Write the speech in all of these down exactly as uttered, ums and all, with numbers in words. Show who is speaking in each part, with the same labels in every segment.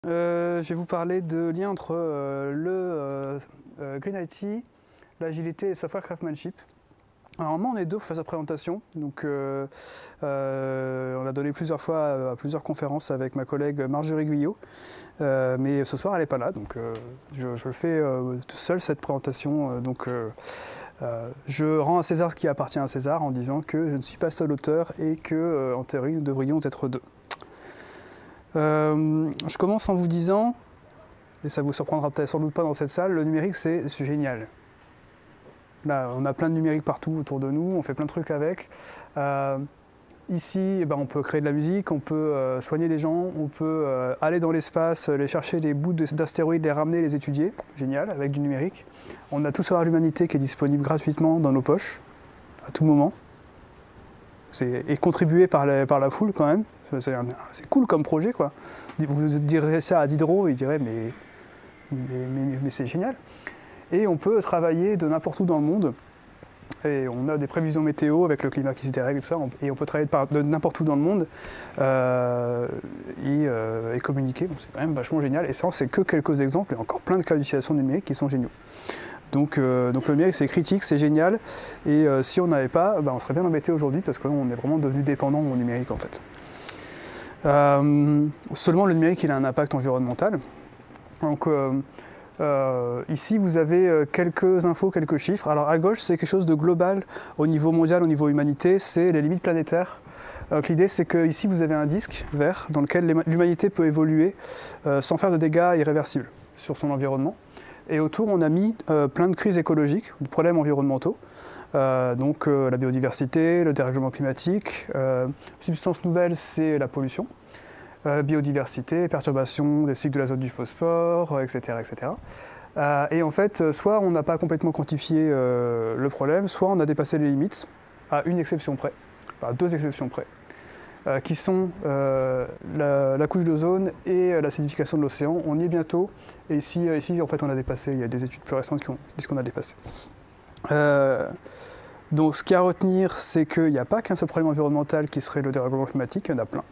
Speaker 1: Euh, je vais vous parler de lien entre euh, le euh, euh, Green I T, l'agilité et le software craftsmanship. Alors, normalement, on est deux pour faire sa présentation. Donc, euh, euh, on a donné plusieurs fois à plusieurs conférences avec ma collègue Marjorie Guyot. Euh, mais ce soir, elle n'est pas là. Donc, euh, je, je fais euh, tout seul cette présentation. Euh, donc, euh, euh, je rends à César ce qui appartient à César en disant que je ne suis pas seul auteur et que, euh, en théorie, nous devrions être deux. Euh, je commence en vous disant, et ça vous surprendra peut-être sans doute pas dans cette salle, le numérique c'est génial. Là, on a plein de numérique partout autour de nous, on fait plein de trucs avec. Euh, ici, eh ben, on peut créer de la musique, on peut euh, soigner des gens, on peut euh, aller dans l'espace, aller chercher des bouts d'astéroïdes, les ramener, les étudier. Génial, avec du numérique. On a tout savoir de l'humanité qui est disponible gratuitement dans nos poches, à tout moment. Et contribué par la, par la foule quand même. C'est cool comme projet, quoi. Vous direz ça à Diderot, il dirait mais, mais, mais, mais c'est génial. Et on peut travailler de n'importe où dans le monde. Et on a des prévisions météo avec le climat qui se dérègle et tout ça. Et on peut travailler de, de n'importe où dans le monde euh, et, euh, et communiquer. Bon, c'est quand même vachement génial. Et ça, c'est que quelques exemples. Il y a encore plein de cas d'utilisation numérique qui sont géniaux. Donc, euh, donc le numérique c'est critique, c'est génial. Et euh, si on n'avait pas, bah, on serait bien embêté aujourd'hui parce qu'on est vraiment devenu dépendant au numérique en fait. Euh, seulement le numérique il a un impact environnemental. Donc euh, euh, ici vous avez quelques infos, quelques chiffres. Alors à gauche c'est quelque chose de global au niveau mondial, au niveau humanité, c'est les limites planétaires. Donc l'idée c'est que ici vous avez un disque vert dans lequel l'humanité peut évoluer euh, sans faire de dégâts irréversibles sur son environnement. Et autour, on a mis euh, plein de crises écologiques, de problèmes environnementaux. Euh, donc euh, la biodiversité, le dérèglement climatique. Euh, substance nouvelle, c'est la pollution. Euh, biodiversité, perturbation des cycles de l'azote du phosphore, et cetera et cetera. Euh, et en fait, soit on n'a pas complètement quantifié euh, le problème, soit on a dépassé les limites, à une exception près, enfin deux exceptions près. Euh, qui sont euh, la, la couche d'ozone et euh, l'acidification de l'océan. On y est bientôt, et ici, euh, ici en fait on a dépassé, il y a des études plus récentes qui ont, disent qu'on a dépassé. Euh, donc ce qu'il y a à retenir, c'est qu'il n'y a pas qu'un seul problème environnemental qui serait le dérèglement climatique, il y en a plein.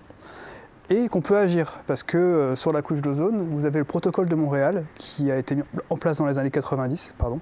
Speaker 1: Et qu'on peut agir, parce que euh, sur la couche d'ozone, vous avez le protocole de Montréal, qui a été mis en place dans les années quatre-vingt-dix, pardon,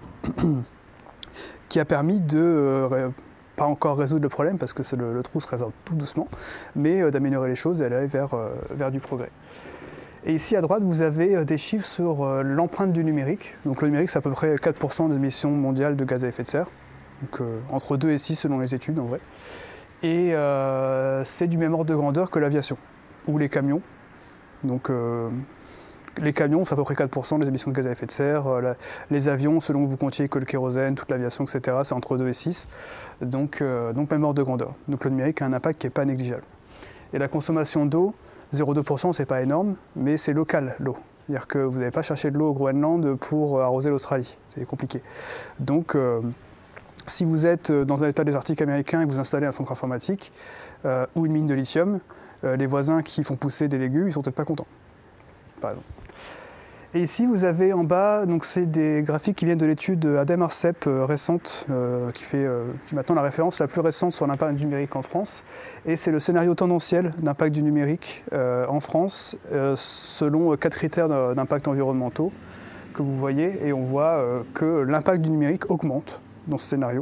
Speaker 1: qui a permis de... Euh, pas encore résoudre le problème parce que le, le trou se résorbe tout doucement, mais euh, d'améliorer les choses et aller vers, euh, vers du progrès. Et ici à droite, vous avez euh, des chiffres sur euh, l'empreinte du numérique. Donc le numérique, c'est à peu près quatre pour cent des émissions mondiales de gaz à effet de serre, donc euh, entre deux et six selon les études en vrai. Et euh, c'est du même ordre de grandeur que l'aviation, ou les camions. Donc euh, les camions, c'est à peu près quatre pour cent des émissions de gaz à effet de serre. Euh, la, les avions, selon que vous comptiez que le kérosène, toute l'aviation, et cetera, c'est entre deux et six. Donc, euh, donc même ordre de grandeur. Donc le numérique a un impact qui n'est pas négligeable. Et la consommation d'eau, zéro virgule deux pour cent, c'est pas énorme, mais c'est local l'eau. C'est-à-dire que vous n'allez pas chercher de l'eau au Groenland pour arroser l'Australie. C'est compliqué. Donc euh, si vous êtes dans un état désertique américain et que vous installez un centre informatique euh, ou une mine de lithium, euh, les voisins qui font pousser des légumes, ils sont peut-être pas contents, par exemple. Et ici, vous avez en bas, donc c'est des graphiques qui viennent de l'étude Adem Arcep euh, récente, euh, qui fait euh, qui est maintenant la référence la plus récente sur l'impact du numérique en France. Et c'est le scénario tendanciel d'impact du numérique euh, en France, euh, selon quatre critères d'impact environnementaux que vous voyez. Et on voit euh, que l'impact du numérique augmente dans ce scénario.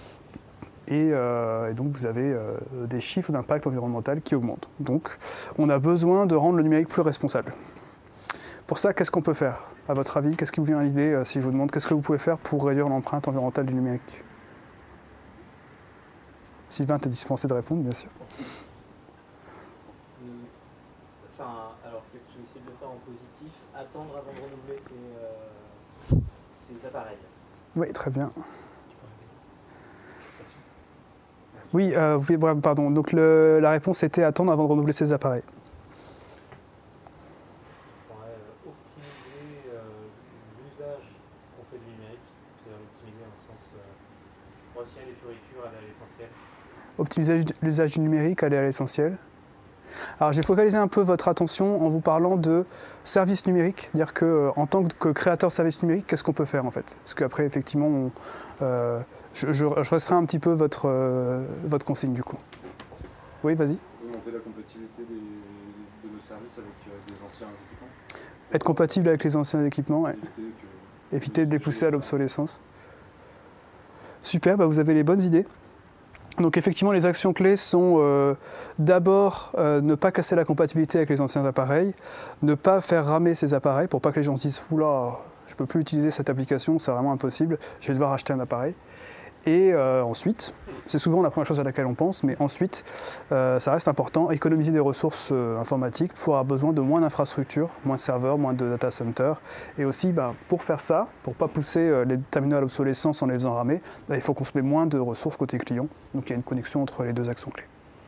Speaker 1: Et, euh, et donc vous avez euh, des chiffres d'impact environnemental qui augmentent. Donc on a besoin de rendre le numérique plus responsable. Pour ça, qu'est-ce qu'on peut faire, à votre avis? Qu'est-ce qui vous vient à l'idée euh, si je vous demande qu'est-ce que vous pouvez faire pour réduire l'empreinte environnementale du numérique? Sylvain, tu es dispensé de répondre, bien sûr.
Speaker 2: Enfin, alors je vais essayer de le faire en positif. Attendre avant de renouveler ses, euh, ses appareils.
Speaker 1: Oui, très bien. Oui, euh, oui pardon. Donc le, la réponse était attendre avant de renouveler ses appareils. Optimiser l'usage du numérique, aller à l'essentiel. Alors, je vais focaliser un peu votre attention en vous parlant de services numériques, dire que en tant que créateur de services numériques, qu'est-ce qu'on peut faire en fait? Parce qu'après, effectivement, on, euh, je, je, je resterai un petit peu votre, euh, votre consigne du coup. Oui, vas-y.
Speaker 3: Augmenter la compatibilité des, de de service avec euh, des anciens équipements.
Speaker 1: Être compatible avec les anciens équipements, ouais.
Speaker 3: Éviter, que...
Speaker 1: Éviter de les pousser à l'obsolescence. Super, bah vous avez les bonnes idées. Donc effectivement, les actions clés sont euh, d'abord euh, ne pas casser la compatibilité avec les anciens appareils, ne pas faire ramer ces appareils pour pas que les gens se disent « Oula, je ne peux plus utiliser cette application, c'est vraiment impossible, je vais devoir acheter un appareil ». Et euh, ensuite, c'est souvent la première chose à laquelle on pense, mais ensuite, euh, ça reste important, économiser des ressources euh, informatiques pour avoir besoin de moins d'infrastructures, moins de serveurs, moins de data centers. Et aussi, bah, pour faire ça, pour ne pas pousser euh, les terminaux à l'obsolescence en les faisant ramer, bah, il faut qu'on se mette moins de ressources côté client. Donc il y a une connexion entre les deux actions clés.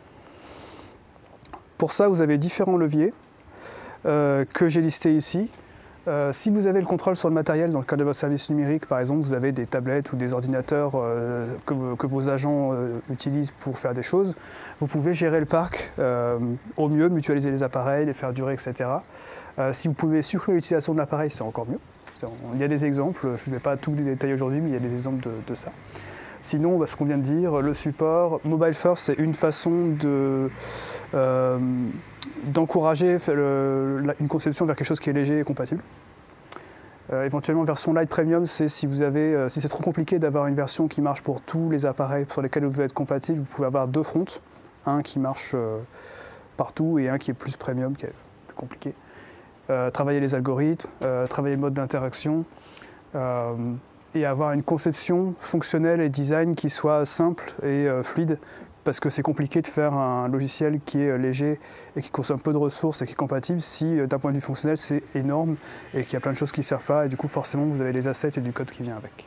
Speaker 1: Pour ça, vous avez différents leviers euh, que j'ai listés ici. Euh, si vous avez le contrôle sur le matériel dans le cadre de votre service numérique, par exemple, vous avez des tablettes ou des ordinateurs euh, que, que vos agents euh, utilisent pour faire des choses, vous pouvez gérer le parc euh, au mieux, mutualiser les appareils, les faire durer, et cetera. Euh, si vous pouvez supprimer l'utilisation de l'appareil, c'est encore mieux. Il y a des exemples, je ne vais pas tout détailler aujourd'hui, mais il y a des exemples de, de ça. Sinon, bah, ce qu'on vient de dire, le support, Mobile First, c'est une façon de, euh, d'encourager le, une conception vers quelque chose qui est léger et compatible. Euh, éventuellement, version Lite Premium, c'est si vous avez, euh, si c'est trop compliqué d'avoir une version qui marche pour tous les appareils sur lesquels vous devez être compatible, vous pouvez avoir deux fronts, un qui marche euh, partout et un qui est plus premium, qui est plus compliqué. Euh, travailler les algorithmes, euh, travailler le mode d'interaction. Euh, et avoir une conception fonctionnelle et design qui soit simple et euh, fluide, parce que c'est compliqué de faire un logiciel qui est léger et qui consomme peu de ressources et qui est compatible si euh, d'un point de vue fonctionnel c'est énorme et qu'il y a plein de choses qui ne servent pas et du coup forcément vous avez les assets et du code qui vient avec.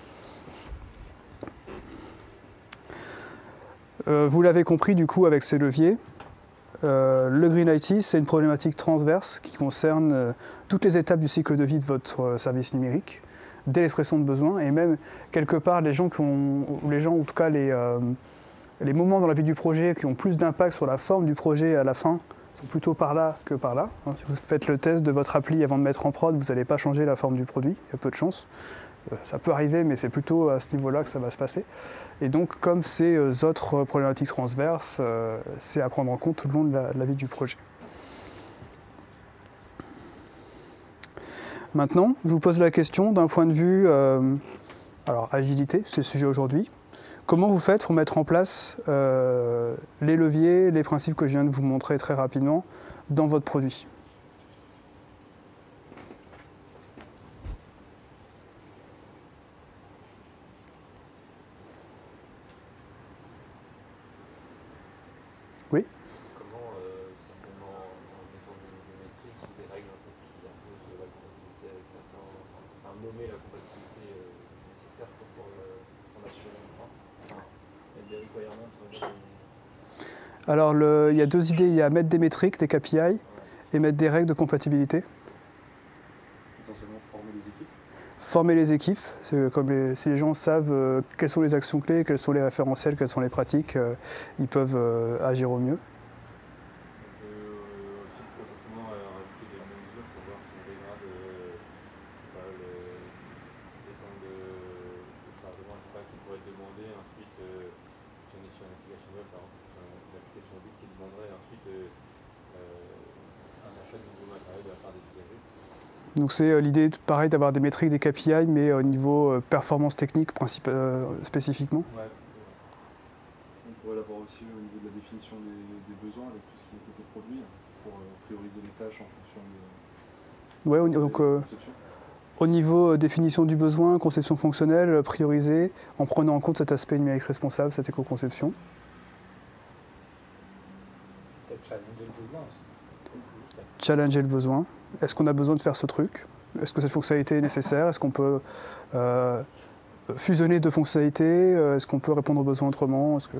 Speaker 1: Euh, vous l'avez compris du coup avec ces leviers, euh, le Green I T c'est une problématique transverse qui concerne euh, toutes les étapes du cycle de vie de votre euh, service numérique, dès l'expression de besoin, et même quelque part les gens qui ont, ou les gens en tout cas les, euh, les moments dans la vie du projet qui ont plus d'impact sur la forme du projet à la fin sont plutôt par là que par là. Si vous faites le test de votre appli avant de mettre en prod, vous n'allez pas changer la forme du produit, il y a peu de chance. Ça peut arriver, mais c'est plutôt à ce niveau-là que ça va se passer. Et donc, comme ces autres problématiques transverses, euh, c'est à prendre en compte tout le long de la, de la vie du projet. Maintenant, je vous pose la question d'un point de vue, euh, alors agilité, c'est le sujet aujourd'hui. Comment vous faites pour mettre en place euh, les leviers, les principes que je viens de vous montrer très rapidement dans votre produit ? Oui ?
Speaker 2: Comment, euh, certainement en mettant des, des métriques ou des règles en fait, qui imposent la compatibilité avec certains, enfin nommer la compatibilité euh, nécessaire pour, pour euh, s'en assurer enfin, enfin, mettre des requirements, des...
Speaker 1: Alors le, il y a deux idées, il y a mettre des métriques, des K P I, ouais, et mettre des règles de compatibilité.
Speaker 3: Potentiellement former les équipes.
Speaker 1: Former les équipes, c'est comme les, si les gens savent euh, quelles sont les actions clés, quels sont les référentiels, quelles sont les pratiques, euh, ils peuvent euh, agir au mieux. Donc c'est euh, l'idée, pareil, d'avoir des métriques, des K P I, mais au niveau euh, performance technique euh, spécifiquement. Ouais.
Speaker 3: On pourrait l'avoir aussi au niveau de la définition des, des besoins, avec tout ce qui est côté produit, pour euh, prioriser les tâches en fonction de,
Speaker 1: ouais,
Speaker 3: de
Speaker 1: donc, euh, conception. Au niveau euh, définition du besoin, conception fonctionnelle, prioriser, en prenant en compte cet aspect numérique responsable, cette éco-conception.
Speaker 2: Peut-être challenger le besoin aussi.
Speaker 1: Challenger le besoin. Est-ce qu'on a besoin de faire ce truc? Est-ce que cette fonctionnalité est nécessaire? Est-ce qu'on peut euh, fusionner deux fonctionnalités? Est-ce qu'on peut répondre aux besoins autrement? Est-ce que...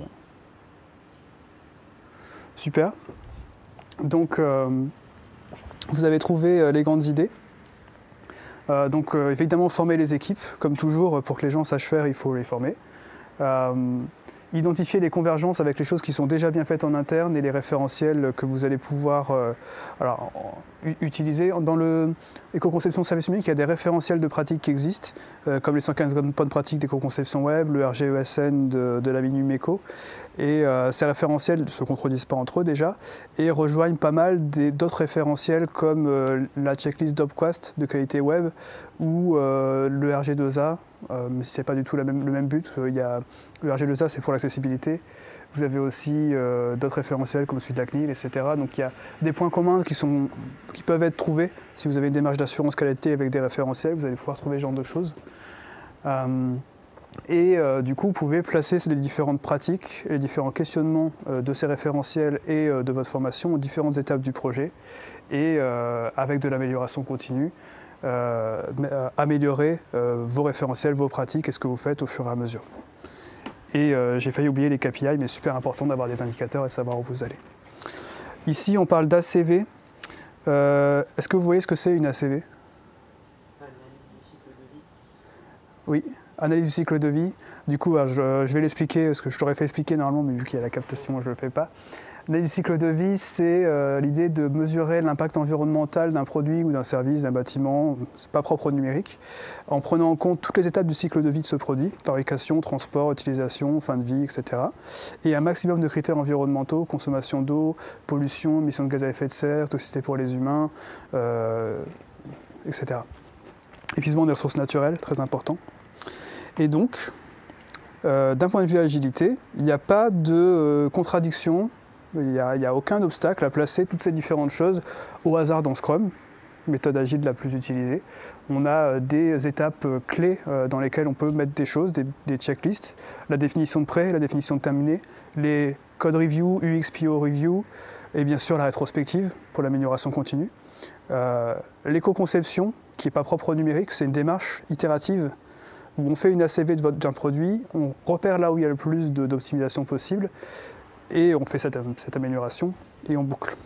Speaker 1: Super. Donc, euh, vous avez trouvé euh, les grandes idées. Euh, donc, euh, évidemment, former les équipes, comme toujours, pour que les gens sachent faire, il faut les former. Euh, identifier les convergences avec les choses qui sont déjà bien faites en interne et les référentiels que vous allez pouvoir euh, alors, utiliser. Dans l'éco-conception de services numériques, il y a des référentiels de pratiques qui existent, euh, comme les cent quinze bonnes pratiques d'éco-conception web, le R G E S N de, de la Minumeco. Et euh, ces référentiels ne se contredisent pas entre eux déjà et rejoignent pas mal d'autres référentiels comme euh, la checklist d'Opquast de qualité web ou euh, le R G deux A, euh, mais ce n'est pas du tout la même, le même but. Il y a, le R G deux A, c'est pour l'accessibilité. Vous avez aussi euh, d'autres référentiels comme celui de la C N I L, et cetera. Donc il y a des points communs qui, sont, qui peuvent être trouvés. Si vous avez une démarche d'assurance qualité avec des référentiels, vous allez pouvoir trouver ce genre de choses. Euh, Et euh, du coup, vous pouvez placer les différentes pratiques, les différents questionnements euh, de ces référentiels et euh, de votre formation aux différentes étapes du projet. Et euh, avec de l'amélioration continue, euh, améliorer euh, vos référentiels, vos pratiques et ce que vous faites au fur et à mesure. Et euh, j'ai failli oublier les K P I, mais super important d'avoir des indicateurs et de savoir où vous allez. Ici, on parle d'A C V. Euh, Est-ce que vous voyez ce que c'est une A C V?
Speaker 2: Analyse du cycle de vie.
Speaker 1: Oui. Analyse du cycle de vie. Du coup, je, je vais l'expliquer, parce que je t'aurais fait expliquer normalement, mais vu qu'il y a la captation, je ne le fais pas. Analyse du cycle de vie, c'est euh, l'idée de mesurer l'impact environnemental d'un produit ou d'un service, d'un bâtiment, c'est pas propre au numérique, en prenant en compte toutes les étapes du cycle de vie de ce produit, fabrication, transport, utilisation, fin de vie, et cetera. Et un maximum de critères environnementaux, consommation d'eau, pollution, émissions de gaz à effet de serre, toxicité pour les humains, euh, et cetera. Épuisement des ressources naturelles, très important. Et donc, euh, d'un point de vue agilité, il n'y a pas de euh, contradiction, il n'y a, a aucun obstacle à placer toutes ces différentes choses au hasard dans Scrum, méthode agile la plus utilisée. On a euh, des étapes euh, clés euh, dans lesquelles on peut mettre des choses, des, des checklists, la définition de prêt, la définition de terminé, les code review, U X P O review, et bien sûr la rétrospective pour l'amélioration continue. Euh, L'éco-conception, qui n'est pas propre au numérique, c'est une démarche itérative où on fait une A C V d'un produit, on repère là où il y a le plus d'optimisation possible, et on fait cette, cette amélioration, et on boucle.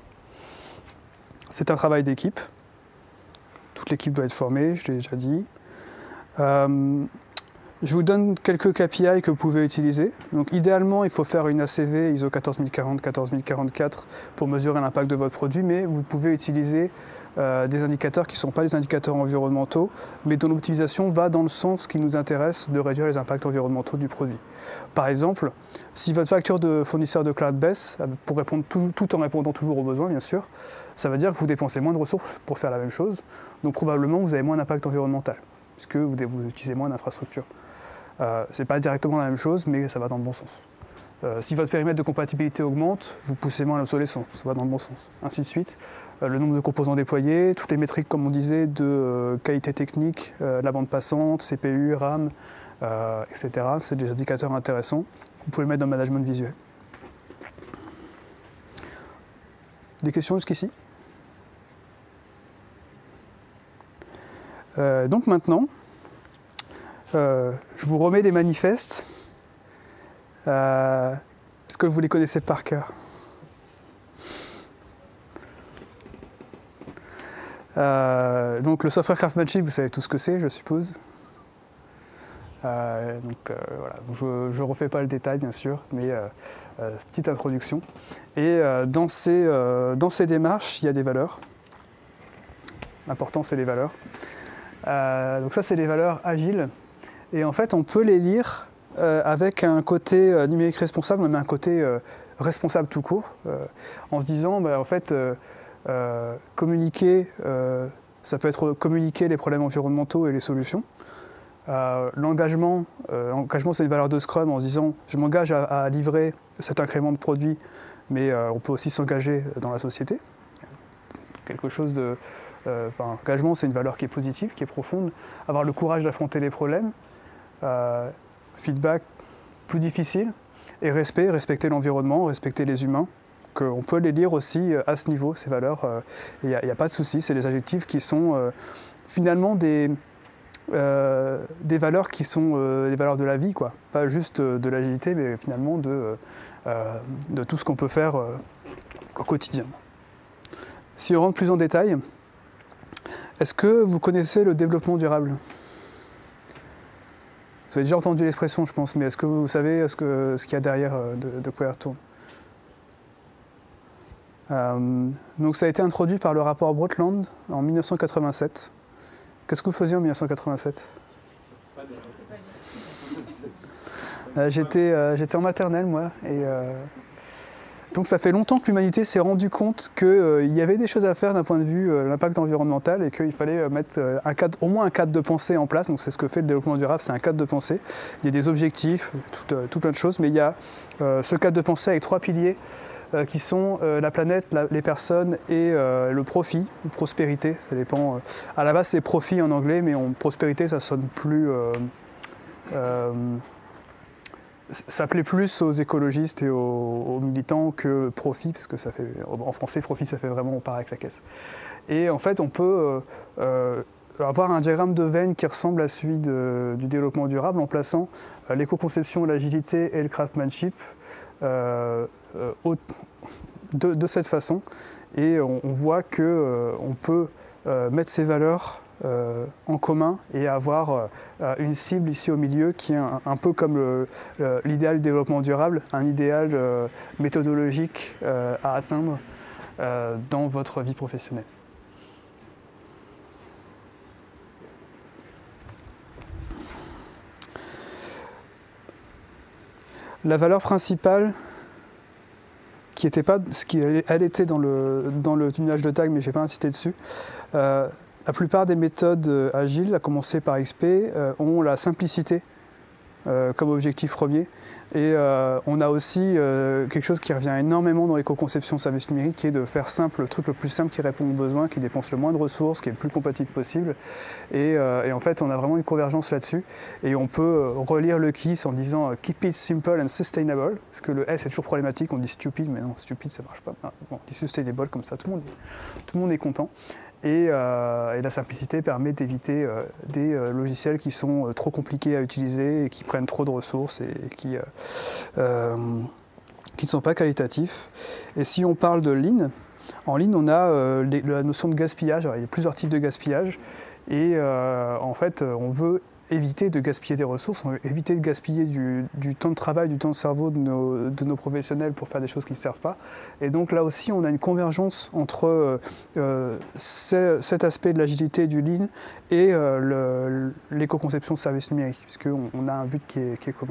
Speaker 1: C'est un travail d'équipe. Toute l'équipe doit être formée, je l'ai déjà dit. Euh, je vous donne quelques K P I que vous pouvez utiliser. Donc, idéalement, il faut faire une A C V I S O quatorze mille quarante, quatorze mille quarante-quatre pour mesurer l'impact de votre produit, mais vous pouvez utiliser Euh, des indicateurs qui ne sont pas des indicateurs environnementaux, mais dont l'optimisation va dans le sens qui nous intéresse de réduire les impacts environnementaux du produit. Par exemple, si votre facture de fournisseur de cloud baisse, pour répondre tout, tout en répondant toujours aux besoins, bien sûr, ça veut dire que vous dépensez moins de ressources pour faire la même chose, donc probablement vous avez moins d'impact environnemental, puisque vous, vous utilisez moins d'infrastructures. Euh, Ce n'est pas directement la même chose, mais ça va dans le bon sens. Euh, si votre périmètre de compatibilité augmente, vous poussez moins à l'obsolescence, ça va dans le bon sens, ainsi de suite. Euh, le nombre de composants déployés, toutes les métriques, comme on disait, de euh, qualité technique, euh, la bande passante, C P U, RAM, euh, et cetera. C'est des indicateurs intéressants. Vous pouvez le mettre dans le management visuel. Des questions jusqu'ici? euh, Donc maintenant, euh, je vous remets les manifestes. Euh, Est-ce que vous les connaissez par cœur? Euh, donc le software craftsmanship, vous savez tout ce que c'est, je suppose. Euh, donc euh, voilà, je ne refais pas le détail bien sûr, mais euh, euh, petite introduction. Et euh, dans, ces, euh, dans ces démarches, il y a des valeurs. L'important, c'est les valeurs. Euh, donc ça, c'est les valeurs agiles. Et en fait, on peut les lire euh, avec un côté euh, numérique responsable, même un côté euh, responsable tout court, euh, en se disant, bah, en fait, euh, Euh, communiquer, euh, ça peut être communiquer les problèmes environnementaux et les solutions. Euh, L'engagement, euh, l'engagement c'est une valeur de Scrum en se disant je m'engage à, à livrer cet incrément de produit, mais euh, on peut aussi s'engager dans la société. Quelque chose de, euh, enfin, engagement c'est une valeur qui est positive, qui est profonde. Avoir le courage d'affronter les problèmes, euh, feedback plus difficile, et respect, respecter l'environnement, respecter les humains. On peut les lire aussi à ce niveau, ces valeurs. Il n'y a, a pas de souci, c'est des adjectifs qui sont euh, finalement des, euh, des valeurs qui sont euh, les valeurs de la vie, quoi. Pas juste de l'agilité, mais finalement de, euh, de tout ce qu'on peut faire euh, au quotidien. Si on rentre plus en détail, est-ce que vous connaissez le développement durable? Vous avez déjà entendu l'expression, je pense, mais est-ce que vous savez ce que, ce qu'il y a derrière euh, de, de quoi il retourne? euh, Donc ça a été introduit par le rapport Brundtland en mille neuf cent quatre-vingt-sept. Qu'est-ce que vous faisiez en mille neuf cent quatre-vingt-sept? euh, J'étais euh, j'étais en maternelle, moi, et... Euh, Donc ça fait longtemps que l'humanité s'est rendu compte qu'il euh, y avait des choses à faire d'un point de vue euh, l'impact environnemental et qu'il fallait euh, mettre euh, un cadre, au moins un cadre de pensée en place. Donc c'est ce que fait le développement durable, c'est un cadre de pensée. Il y a des objectifs, tout, euh, tout plein de choses, mais il y a euh, ce cadre de pensée avec trois piliers euh, qui sont euh, la planète, la, les personnes et euh, le profit, ou prospérité, ça dépend. Euh, à la base c'est profit en anglais, mais en prospérité ça sonne plus... Euh, euh, Ça plaît plus aux écologistes et aux, aux militants que profit, parce que ça fait, en français, profit, ça fait vraiment on part avec la caisse. Et en fait, on peut euh, avoir un diagramme de Venn qui ressemble à celui de, du développement durable en plaçant euh, l'éco-conception, l'agilité et le craftsmanship euh, euh, au, de, de cette façon. Et on, on voit qu'on euh, peut euh, mettre ces valeurs Euh, en commun et avoir euh, une cible ici au milieu qui est un, un peu comme l'idéal du développement durable, un idéal euh, méthodologique euh, à atteindre euh, dans votre vie professionnelle. La valeur principale qui était pas ce qui elle était dans le dans le tunnelage de tag, mais j'ai pas insisté dessus. Euh, La plupart des méthodes agiles, à commencer par X P, euh, ont la simplicité euh, comme objectif premier. Et euh, on a aussi euh, quelque chose qui revient énormément dans l'éco-conception service numérique, qui est de faire simple, le truc le plus simple qui répond aux besoins, qui dépense le moins de ressources, qui est le plus compatible possible. Et, euh, et en fait, on a vraiment une convergence là-dessus. Et on peut relire le KISS en disant « Keep it simple and sustainable », parce que le S est toujours problématique, on dit « stupid », mais non, « stupid », ça marche pas. Ah, bon, on dit « sustainable », comme ça, tout le monde, tout le monde est content. Et, euh, et la simplicité permet d'éviter euh, des euh, logiciels qui sont euh, trop compliqués à utiliser et qui prennent trop de ressources et, et qui, euh, euh, qui ne sont pas qualitatifs. Et si on parle de Lean, en Lean, on a euh, les, la notion de gaspillage. Alors, il y a plusieurs types de gaspillage. Et euh, en fait, on veut éviter de gaspiller des ressources, on veut éviter de gaspiller du, du temps de travail, du temps de cerveau de nos, de nos professionnels pour faire des choses qui ne servent pas. Et donc là aussi, on a une convergence entre euh, cet aspect de l'agilité du Lean et euh, l'éco-conception de services numériques, puisqu'on on a un but qui est, qui est commun.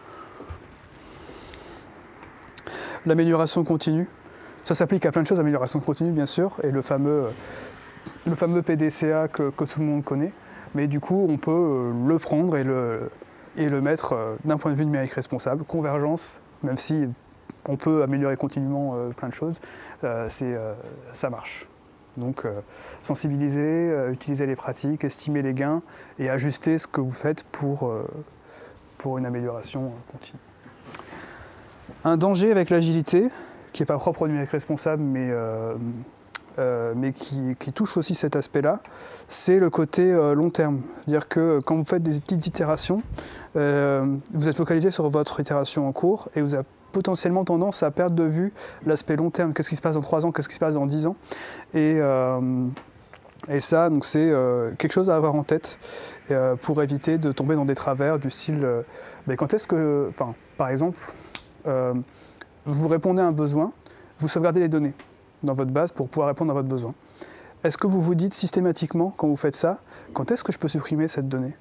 Speaker 1: L'amélioration continue, ça s'applique à plein de choses, l'amélioration continue bien sûr, et le fameux, le fameux P D C A que, que tout le monde connaît. Mais du coup, on peut le prendre et le, et le mettre d'un point de vue numérique responsable. Convergence, même si on peut améliorer continuellement plein de choses, c'est, ça marche. Donc sensibiliser, utiliser les pratiques, estimer les gains et ajuster ce que vous faites pour, pour une amélioration continue. Un danger avec l'agilité, qui n'est pas propre au numérique responsable, mais... Euh, Euh, mais qui, qui touche aussi cet aspect-là, c'est le côté euh, long terme. C'est-à-dire que quand vous faites des petites itérations, euh, vous êtes focalisé sur votre itération en cours et vous avez potentiellement tendance à perdre de vue l'aspect long terme. Qu'est-ce qui se passe dans trois ans, qu'est-ce qui se passe dans dix ans? Et, euh, et ça, donc c'est euh, quelque chose à avoir en tête euh, pour éviter de tomber dans des travers du style euh, ben quand est-ce que, enfin, par exemple, euh, vous répondez à un besoin, vous sauvegardez les données dans votre base pour pouvoir répondre à votre besoin. Est-ce que vous vous dites systématiquement, quand vous faites ça, quand est-ce que je peux supprimer cette donnée?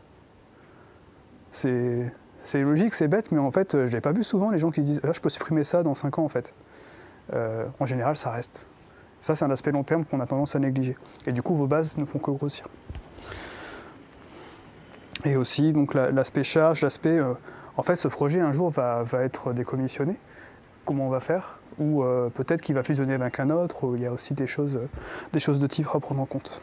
Speaker 1: C'est logique, c'est bête, mais en fait, je ne l'ai pas vu souvent, les gens qui se disent ah, « je peux supprimer ça dans cinq ans » en fait. Euh, en général, ça reste. Ça, c'est un aspect long terme qu'on a tendance à négliger. Et du coup, vos bases ne font que grossir. Et aussi, donc l'aspect charge, l'aspect... Euh, en fait, ce projet, un jour, va, va être décommissionné. Comment on va faire? Ou euh, peut-être qu'il va fusionner avec un autre, ou il y a aussi des choses, euh, des choses de type à prendre en compte.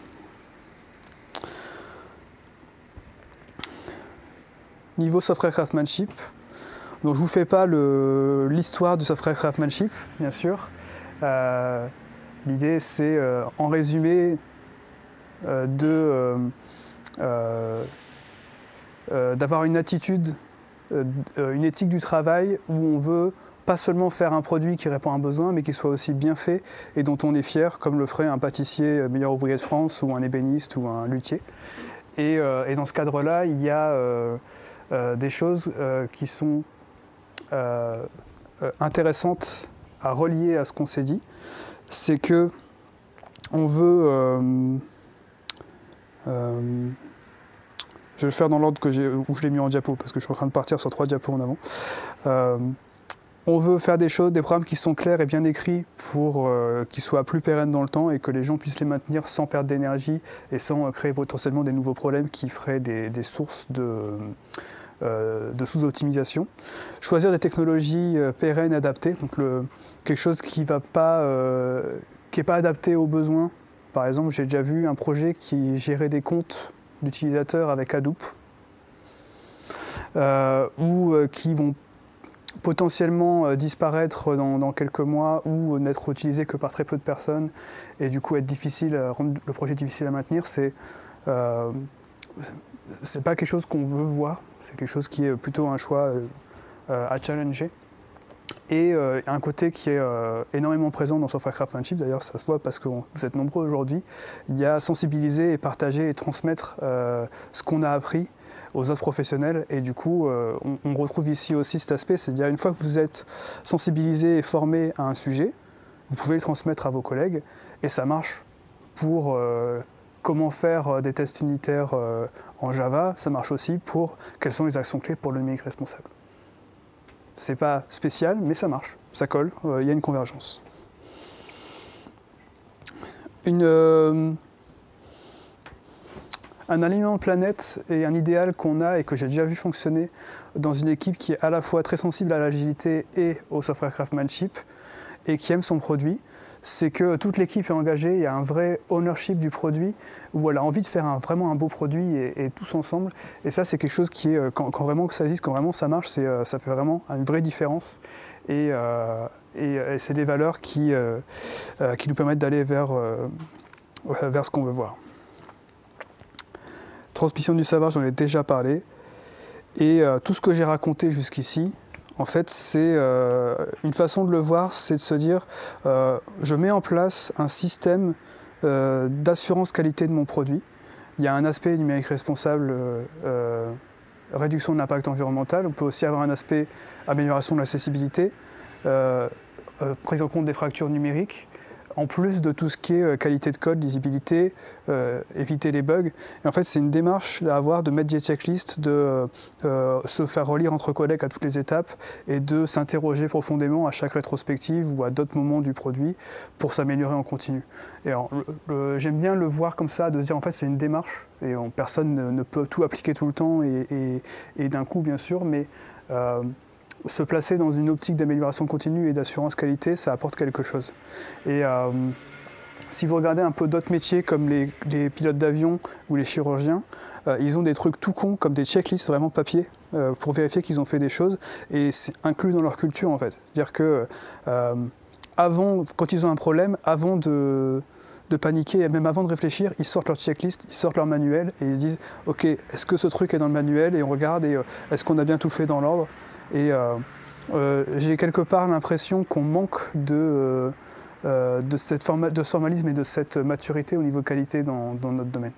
Speaker 1: Niveau software craftsmanship, donc je ne vous fais pas l'histoire du software craftsmanship, bien sûr. Euh, L'idée, c'est, euh, en résumé, euh, de euh, euh, euh, d'avoir une attitude, euh, une éthique du travail où on veut pas seulement faire un produit qui répond à un besoin, mais qui soit aussi bien fait et dont on est fier, comme le ferait un pâtissier meilleur ouvrier de France ou un ébéniste ou un luthier. Et, euh, et dans ce cadre-là, il y a euh, euh, des choses euh, qui sont euh, euh, intéressantes à relier à ce qu'on s'est dit. C'est que on veut... Euh, euh, je vais le faire dans l'ordre que j'ai, où je l'ai mis en diapo, parce que je suis en train de partir sur trois diapos en avant. Euh, On veut faire des choses, des programmes qui sont clairs et bien écrits pour euh, qu'ils soient plus pérennes dans le temps et que les gens puissent les maintenir sans perdre d'énergie et sans euh, créer potentiellement des nouveaux problèmes qui feraient des, des sources de, euh, de sous-optimisation. Choisir des technologies euh, pérennes, adaptées, donc le, quelque chose qui va pas, euh, qui n'est pas adapté aux besoins. Par exemple, j'ai déjà vu un projet qui gérait des comptes d'utilisateurs avec Hadoop euh, ou euh, qui vont potentiellement euh, disparaître dans, dans quelques mois ou n'être utilisé que par très peu de personnes et du coup être difficile, euh, rendre le projet difficile à maintenir, c'est euh, c'est pas quelque chose qu'on veut voir, c'est quelque chose qui est plutôt un choix euh, à challenger. Et euh, un côté qui est euh, énormément présent dans Software Craftsmanship, d'ailleurs ça se voit parce que vous êtes nombreux aujourd'hui, il y a sensibiliser et partager et transmettre euh, ce qu'on a appris aux autres professionnels et du coup euh, on, on retrouve ici aussi cet aspect, c'est-à-dire une fois que vous êtes sensibilisé et formé à un sujet, vous pouvez le transmettre à vos collègues et ça marche pour euh, comment faire des tests unitaires euh, en Java, ça marche aussi pour quelles sont les actions clés pour le numérique responsable. C'est pas spécial, mais ça marche, ça colle, il euh, y a une convergence. Une, euh, un alignement planète est un idéal qu'on a et que j'ai déjà vu fonctionner dans une équipe qui est à la fois très sensible à l'agilité et au software craftsmanship et qui aime son produit. C'est que toute l'équipe est engagée, il y a un vrai ownership du produit où elle a envie de faire un, vraiment un beau produit et, et tous ensemble. Et ça, c'est quelque chose qui est, quand, quand vraiment ça existe, quand vraiment ça marche, c'est, ça fait vraiment une vraie différence. Et, euh, et, et c'est des valeurs qui, euh, qui nous permettent d'aller vers, euh, vers ce qu'on veut voir. Transmission du savoir, j'en ai déjà parlé. Et euh, tout ce que j'ai raconté jusqu'ici, en fait, c'est euh, une façon de le voir, c'est de se dire, euh, je mets en place un système euh, d'assurance qualité de mon produit. Il y a un aspect numérique responsable, euh, euh, réduction de l'impact environnemental. On peut aussi avoir un aspect amélioration de l'accessibilité, euh, euh, prise en compte des fractures numériques, en plus de tout ce qui est euh, qualité de code, lisibilité, euh, éviter les bugs. Et en fait, c'est une démarche à avoir de mettre des checklists, de euh, se faire relire entre collègues à toutes les étapes et de s'interroger profondément à chaque rétrospective ou à d'autres moments du produit pour s'améliorer en continu. Et alors, le, le, j'aime bien le voir comme ça, de se dire en fait c'est une démarche et on, personne ne, ne peut tout appliquer tout le temps et, et, et d'un coup bien sûr, mais euh, se placer dans une optique d'amélioration continue et d'assurance qualité, ça apporte quelque chose. Et euh, si vous regardez un peu d'autres métiers comme les, les pilotes d'avion ou les chirurgiens, euh, ils ont des trucs tout cons comme des checklists vraiment papier euh, pour vérifier qu'ils ont fait des choses et c'est inclus dans leur culture en fait. C'est-à-dire que euh, avant, quand ils ont un problème, avant de, de paniquer et même avant de réfléchir, ils sortent leur checklist, ils sortent leur manuel et ils se disent « Ok, est-ce que ce truc est dans le manuel ?» et on regarde et euh, est-ce qu'on a bien tout fait dans l'ordre. Et euh, euh, j'ai quelque part l'impression qu'on manque de, euh, de, cette forma de ce formalisme et de cette maturité au niveau qualité dans, dans notre domaine.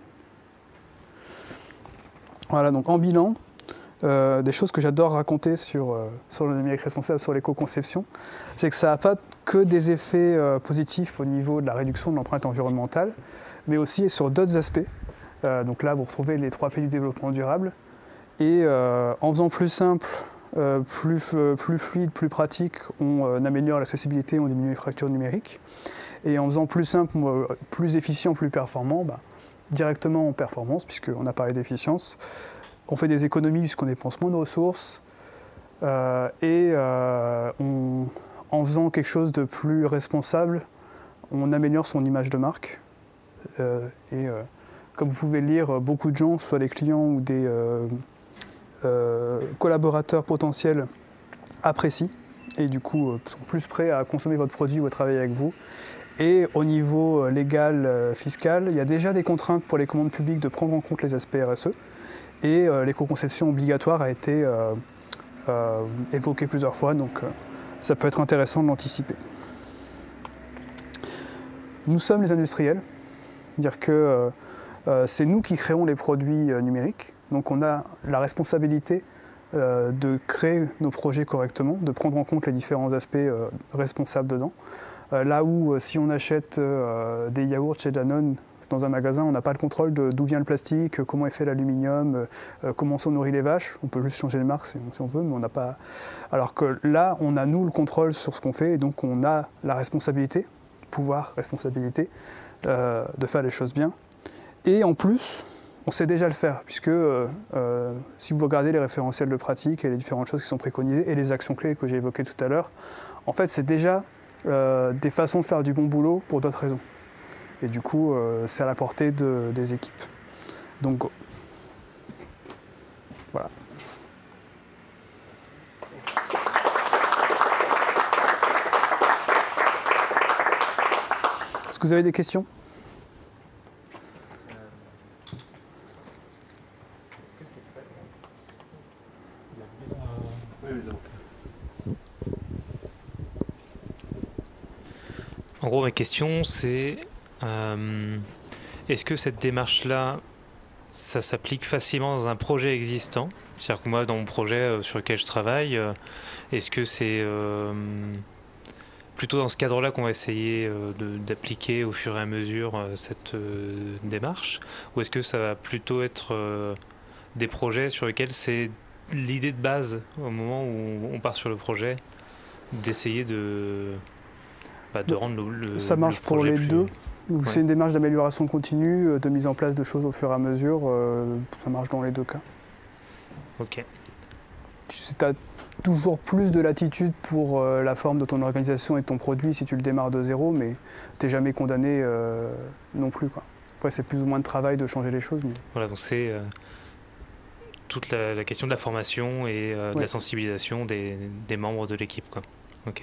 Speaker 1: Voilà, donc en bilan, euh, des choses que j'adore raconter sur, euh, sur le numérique responsable, sur l'éco-conception, c'est que ça n'a pas que des effets euh, positifs au niveau de la réduction de l'empreinte environnementale, mais aussi sur d'autres aspects. Euh, donc là, vous retrouvez les trois P du développement durable. Et euh, en faisant plus simple, Euh, plus, euh, plus fluide, plus pratique, on euh, améliore l'accessibilité, on diminue les fractures numériques. Et en faisant plus simple, euh, plus efficient, plus performant, bah, directement en performance, puisqu'on a parlé d'efficience, on fait des économies puisqu'on dépense moins de ressources, euh, et euh, on, en faisant quelque chose de plus responsable, on améliore son image de marque. Euh, et euh, comme vous pouvez le lire, beaucoup de gens, soit des clients ou des euh, Euh, collaborateurs potentiels apprécient et du coup euh, sont plus prêts à consommer votre produit ou à travailler avec vous. Et au niveau euh, légal, euh, fiscal, il y a déjà des contraintes pour les commandes publiques de prendre en compte les aspects R S E et euh, l'éco-conception obligatoire a été euh, euh, évoquée plusieurs fois, donc euh, ça peut être intéressant de l'anticiper. Nous sommes les industriels, dire que euh, euh, c'est nous qui créons les produits euh, numériques. Donc on a la responsabilité euh, de créer nos projets correctement, de prendre en compte les différents aspects euh, responsables dedans. Euh, là où euh, si on achète euh, des yaourts chez Danone dans un magasin, on n'a pas le contrôle de d'où vient le plastique, comment est fait l'aluminium, euh, comment sont nourries les vaches. On peut juste changer les marques si, si on veut, mais on n'a pas... Alors que là, on a nous le contrôle sur ce qu'on fait et donc on a la responsabilité, pouvoir, responsabilité, euh, de faire les choses bien. Et en plus, on sait déjà le faire, puisque euh, euh, si vous regardez les référentiels de pratique et les différentes choses qui sont préconisées et les actions clés que j'ai évoquées tout à l'heure, en fait, c'est déjà euh, des façons de faire du bon boulot pour d'autres raisons. Et du coup, euh, c'est à la portée de, des équipes. Donc, go. Voilà. Est-ce que vous avez des questions ?
Speaker 4: En gros, ma question, c'est euh, est-ce que cette démarche-là, ça s'applique facilement dans un projet existant ? C'est-à-dire que moi, dans mon projet euh, sur lequel je travaille, euh, est-ce que c'est euh, plutôt dans ce cadre-là qu'on va essayer euh, de, d'appliquer au fur et à mesure euh, cette euh, démarche ? Ou est-ce que ça va plutôt être euh, des projets sur lesquels c'est l'idée de base, au moment où on part sur le projet, d'essayer de... Bah, de rendre le, le,
Speaker 1: ça marche
Speaker 4: le
Speaker 1: pour les
Speaker 4: plus...
Speaker 1: deux.
Speaker 4: Ouais.
Speaker 1: C'est une démarche d'amélioration continue, de mise en place de choses au fur et à mesure. Euh, ça marche dans les deux cas.
Speaker 4: Ok.
Speaker 1: Tu as toujours plus de latitude pour euh, la forme de ton organisation et de ton produit si tu le démarres de zéro, mais tu n'es jamais condamné euh, non plus, quoi. Après, c'est plus ou moins de travail de changer les choses. Mais...
Speaker 4: Voilà, donc c'est euh, toute la, la question de la formation et euh, de
Speaker 1: ouais.
Speaker 4: la sensibilisation des, des membres de l'équipe, quoi. Ok.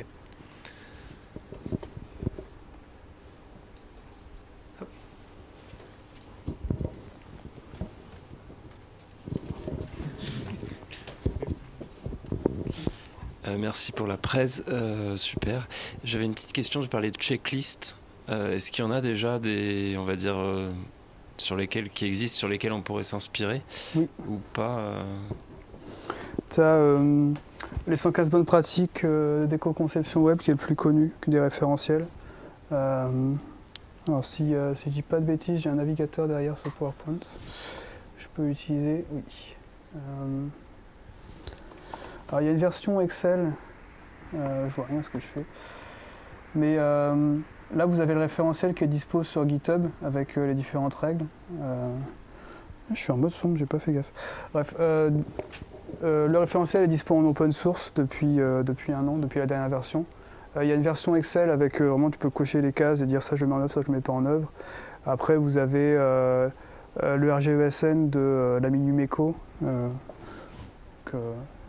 Speaker 5: Euh, merci pour la presse, euh, super. J'avais une petite question, je parlais de checklist. Euh, est-ce qu'il y en a déjà des, on va dire, euh, sur lesquels, qui existent, sur lesquels on pourrait s'inspirer ?
Speaker 1: Oui.
Speaker 5: Ou pas euh...
Speaker 1: Tu as euh, les cent quinze bonnes pratiques euh, d'éco-conception web qui est le plus connu que des référentiels. Euh, alors si, euh, si je dis pas de bêtises, j'ai un navigateur derrière ce PowerPoint. Je peux l'utiliser, oui. Euh, Alors il y a une version Excel, euh, je vois rien à ce que je fais, mais euh, là vous avez le référentiel qui est dispo sur GitHub avec euh, les différentes règles. Euh, je suis en mode sombre, j'ai pas fait gaffe. Bref, euh, euh, le référentiel est dispo en open source depuis, euh, depuis un an, depuis la dernière version. Euh, il y a une version Excel avec euh, vraiment tu peux cocher les cases et dire ça je le mets en œuvre, ça je le mets pas en œuvre. Après vous avez euh, euh, le R G E S N de euh, la Minumeco. Euh, que,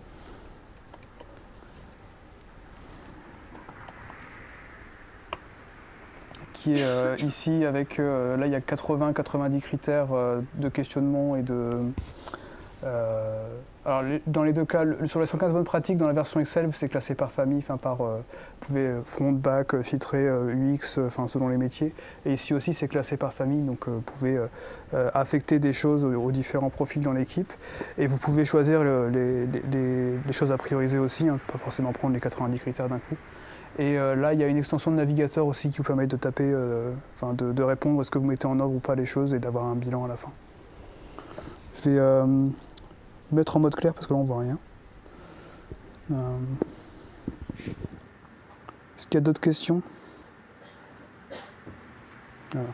Speaker 1: qui est euh, ici avec, euh, là il y a quatre-vingts à quatre-vingt-dix critères euh, de questionnement et de... Euh, alors les, dans les deux cas, le, sur les cent quinze bonnes pratiques, dans la version Excel, c'est classé par famille, enfin par, euh, vous pouvez front, back, euh, filtrer, euh, U X, enfin euh, selon les métiers. Et ici aussi c'est classé par famille, donc euh, vous pouvez euh, euh, affecter des choses aux, aux différents profils dans l'équipe. Et vous pouvez choisir le, les, les, les choses à prioriser aussi, hein, pas forcément prendre les quatre-vingt-dix critères d'un coup. Et euh, là, il y a une extension de navigateur aussi qui vous permet de taper, euh, enfin de, de répondre à ce que vous mettez en ordre ou pas les choses et d'avoir un bilan à la fin. Je vais euh, mettre en mode clair parce que là on voit rien. Euh, Est-ce qu'il y a d'autres questions ? Voilà.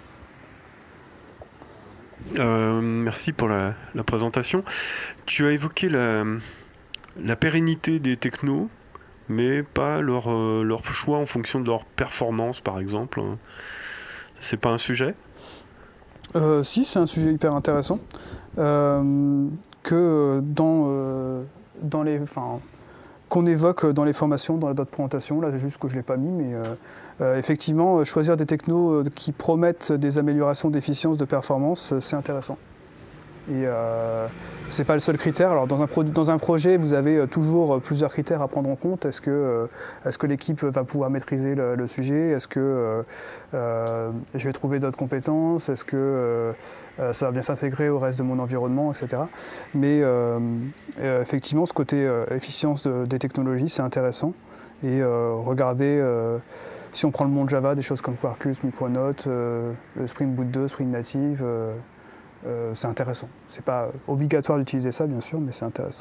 Speaker 6: Euh, merci pour la, la présentation. Tu as évoqué la, la pérennité des technos, mais pas leur, euh, leur choix en fonction de leur performance, par exemple. C'est pas un sujet ?
Speaker 1: euh, Si, c'est un sujet hyper intéressant. Euh, que dans, euh, dans les... Enfin, qu'on évoque dans les formations, dans d'autres présentations, là, c'est juste que je ne l'ai pas mis, mais euh, euh, effectivement, choisir des technos qui promettent des améliorations d'efficience, de performance, c'est intéressant. Et euh, c'est pas le seul critère. Alors dans un, pro- dans un projet, vous avez toujours plusieurs critères à prendre en compte. Est-ce que, euh, est-ce que l'équipe va pouvoir maîtriser le, le sujet? Est-ce que euh, euh, je vais trouver d'autres compétences? Est-ce que euh, ça va bien s'intégrer au reste de mon environnement, et cetera. Mais euh, euh, effectivement, ce côté euh, efficience de- des technologies, c'est intéressant. Et euh, regardez, euh, si on prend le monde Java, des choses comme Quarkus, Micronaut, euh, le Spring Boot deux, Spring Native, euh, euh, c'est intéressant. C'est pas obligatoire d'utiliser ça, bien sûr, mais c'est intéressant.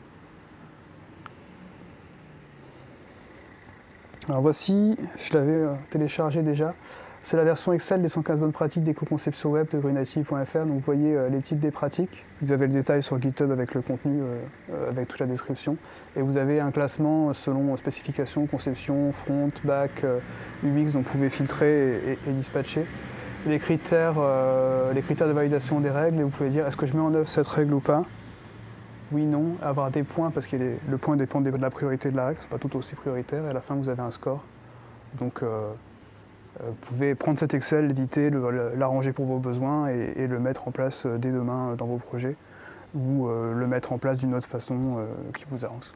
Speaker 1: Alors voici, je l'avais euh, téléchargé déjà, c'est la version Excel des cent quinze bonnes pratiques d'éco-conception web de greennative point f r. Donc vous voyez euh, les titres des pratiques, vous avez le détail sur GitHub avec le contenu, euh, euh, avec toute la description, et vous avez un classement selon spécification, conception, front, back, euh, U X, donc vous pouvez filtrer et, et- et dispatcher. Les critères, euh, les critères de validation des règles, et vous pouvez dire est-ce que je mets en œuvre cette règle ou pas? Oui, non, avoir des points, parce que les- le point dépend de la priorité de la règle, c'est pas tout aussi prioritaire, et à la fin vous avez un score. Donc euh, euh, vous pouvez prendre cet Excel, l'éditer, le- le- l'arranger pour vos besoins et, et le mettre en place euh, dès demain euh, dans vos projets, ou euh, le mettre en place d'une autre façon euh, qui vous arrange.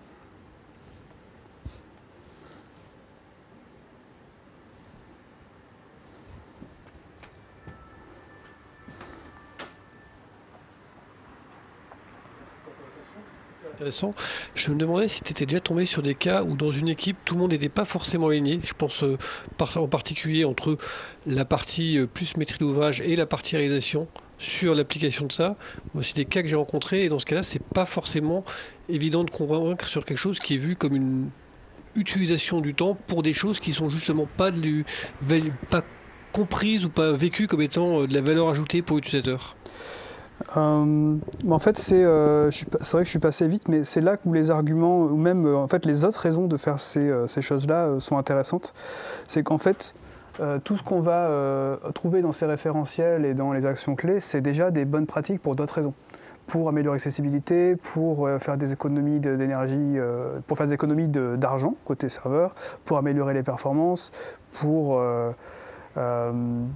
Speaker 7: Intéressant. Je me demandais si tu étais déjà tombé sur des cas où dans une équipe tout le monde n'était pas forcément aligné. Je pense euh, par- en particulier entre la partie euh, plus maîtrise d'ouvrage et la partie réalisation sur l'application de ça. Moi, c'est des cas que j'ai rencontrés et dans ce cas-là, c'est pas forcément évident de convaincre sur quelque chose qui est vu comme une utilisation du temps pour des choses qui sont justement pas, de, l'u- val- pas comprises ou pas vécues comme étant euh, de la valeur ajoutée pour l'utilisateur.
Speaker 1: Euh, en fait, c'est euh, je suis pas- c'est vrai que je suis passé vite, mais c'est là où les arguments, ou même euh, en fait, les autres raisons de faire ces, euh, ces choses-là euh, sont intéressantes. C'est qu'en fait, euh, tout ce qu'on va euh, trouver dans ces référentiels et dans les actions clés, c'est déjà des bonnes pratiques pour d'autres raisons. Pour améliorer l'accessibilité, pour euh, faire des économies de- d'énergie, euh, pour faire des économies de- d'argent côté serveur, pour améliorer les performances, pour euh, euh,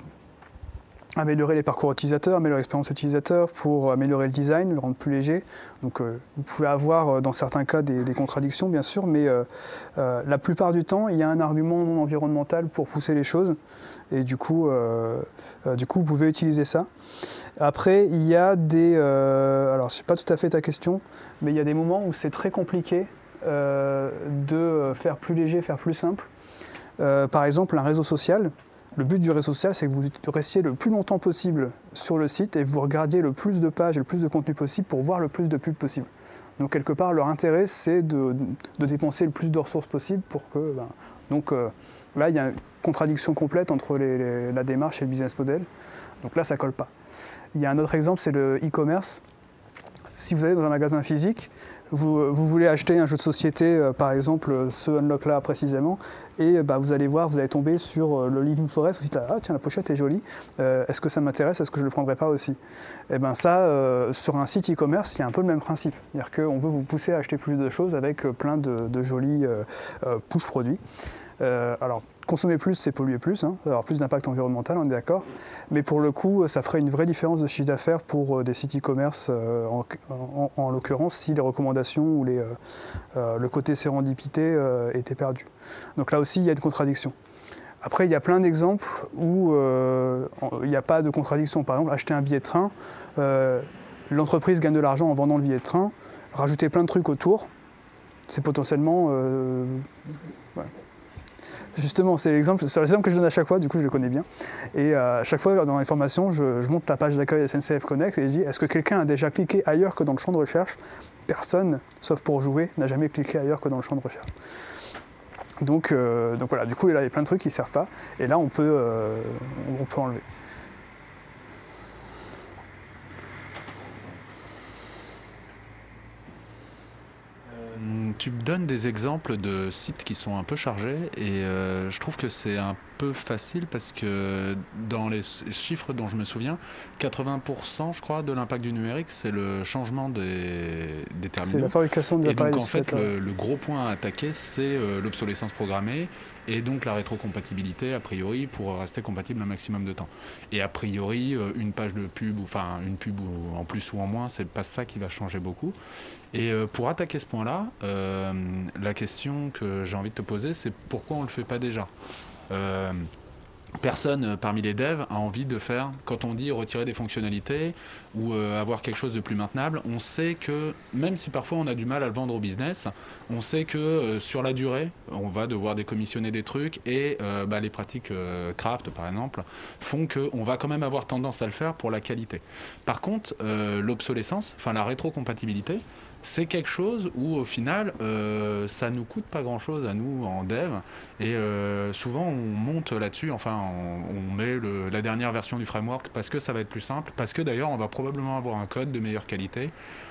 Speaker 1: améliorer les parcours utilisateurs, améliorer l'expérience utilisateur, pour améliorer le design, le rendre plus léger. Donc euh, vous pouvez avoir euh, dans certains cas des, des contradictions bien sûr, mais euh, euh, la plupart du temps il y a un argument non environnemental pour pousser les choses et du coup, euh, euh, du coup vous pouvez utiliser ça. Après il y a des, euh, alors c'est pas tout à fait ta question, mais il y a des moments où c'est très compliqué euh, de faire plus léger, faire plus simple. Euh, par exemple un réseau social. Le but du réseau social, c'est que vous restiez le plus longtemps possible sur le site et vous regardiez le plus de pages et le plus de contenu possible pour voir le plus de pubs possible. Donc quelque part, leur intérêt, c'est de, de dépenser le plus de ressources possible pour que... Ben, donc euh, là, il y a une contradiction complète entre les, les, la démarche et le business model. Donc là, ça ne colle pas. Il y a un autre exemple, c'est le e-commerce. Si vous allez dans un magasin physique, vous, vous voulez acheter un jeu de société, euh, par exemple ce Unlock-là précisément, et bah, vous allez voir, vous allez tomber sur euh, le Living Forest, vous dites ah tiens la pochette est jolie, euh, est-ce que ça m'intéresse, est-ce que je le prendrai pas aussi? Et bien ça, euh, sur un site e-commerce, il y a un peu le même principe, c'est-à-dire qu'on veut vous pousser à acheter plus de choses avec euh, plein de, de jolis euh, euh, push produits. Euh, alors, consommer plus, c'est polluer plus, hein, avoir plus d'impact environnemental, on est d'accord. Mais pour le coup, ça ferait une vraie différence de chiffre d'affaires pour euh, des sites e-commerce, euh, en, en, en l'occurrence, si les recommandations ou les, euh, euh, le côté sérendipité euh, étaient perdus. Donc là aussi, il y a une contradiction. Après, il y a plein d'exemples où euh, il n'y a pas de contradiction. Par exemple, acheter un billet de train, euh, l'entreprise gagne de l'argent en vendant le billet de train, rajouter plein de trucs autour, c'est potentiellement... Euh, ouais. Justement, c'est l'exemple, c'est l'exemple que je donne à chaque fois, du coup je le connais bien. Et euh, à chaque fois dans les formations, je, je monte la page d'accueil S N C F Connect et je dis est-ce que quelqu'un a déjà cliqué ailleurs que dans le champ de recherche? Personne, sauf pour jouer, n'a jamais cliqué ailleurs que dans le champ de recherche. Donc, euh, donc voilà, du coup là il y a plein de trucs qui ne servent pas. Et là on peut, euh, on peut enlever.
Speaker 8: Tu me donnes des exemples de sites qui sont un peu chargés et euh, je trouve que c'est un peu facile parce que dans les chiffres dont je me souviens, quatre-vingts pour cent, je crois, de l'impact du numérique, c'est le changement des, des terminaux.
Speaker 1: C'est la fabrication des
Speaker 8: Et
Speaker 1: appareils.
Speaker 8: donc, en fait,
Speaker 1: utilisateur.
Speaker 8: le, le gros point à attaquer, c'est euh, l'obsolescence programmée et donc la rétrocompatibilité, a priori, pour rester compatible un maximum de temps. Et a priori, euh, une page de pub, ou enfin une pub ou, en plus ou en moins, c'est pas ça qui va changer beaucoup. Et euh, pour attaquer ce point-là, euh, la question que j'ai envie de te poser, c'est pourquoi on le fait pas déjà ? Euh, Personne euh, parmi les devs a envie de faire, quand on dit retirer des fonctionnalités ou euh, avoir quelque chose de plus maintenable, on sait que, même si parfois on a du mal à le vendre au business, on sait que euh, sur la durée, on va devoir décommissionner des trucs et euh, bah, les pratiques euh, craft par exemple font qu'on va quand même avoir tendance à le faire pour la qualité. Par contre, euh, l'obsolescence, enfin la rétrocompatibilité, c'est quelque chose où au final euh, ça nous coûte pas grand chose à nous en dev et euh, souvent on monte là-dessus, enfin on, on met le, la dernière version du framework parce que ça va être plus simple, parce que d'ailleurs on va probablement avoir un code de meilleure qualité